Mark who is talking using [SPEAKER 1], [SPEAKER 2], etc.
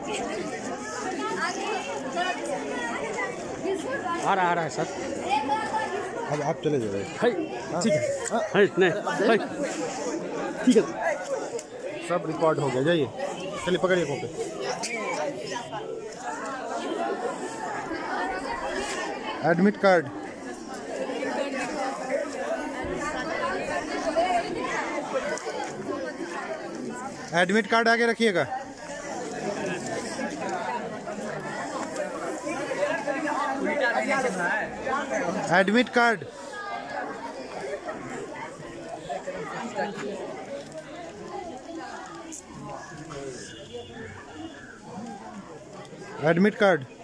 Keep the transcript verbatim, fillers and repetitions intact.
[SPEAKER 1] आ रहा आ रहा है सर।
[SPEAKER 2] अब आप चले जाइए।
[SPEAKER 1] ठीक है नहीं ठीक है
[SPEAKER 2] सब रिकॉर्ड हो गया, जाइए चलिए पकड़िए copy. Admit card, admit card आगे रखिएगा। Admit card, admit card.